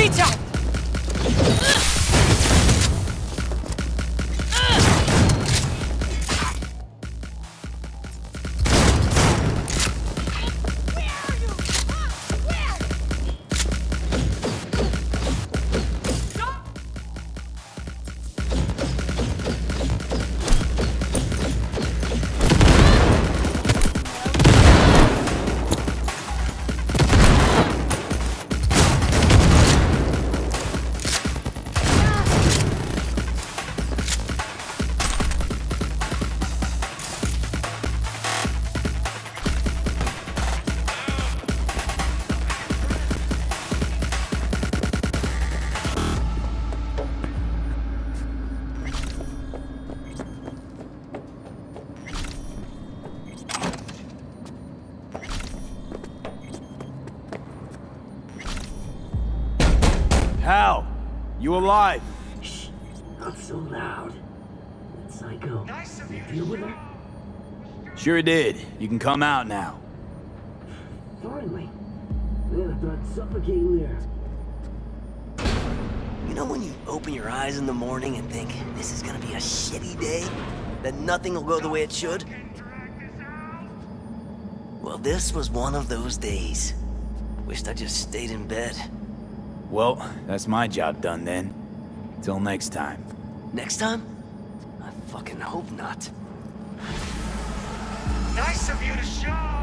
Reach out! Hal, you alive? Shh, not so loud. That psycho, you deal with her? Sure did. You can come out now. Finally. Man, I thought suffocating there. You know when you open your eyes in the morning and think, this is gonna be a shitty day? That nothing will go the way it should? Well, this was one of those days. Wished I just stayed in bed. Well, that's my job done then. Till next time. Next time? I fucking hope not. Nice of you to show!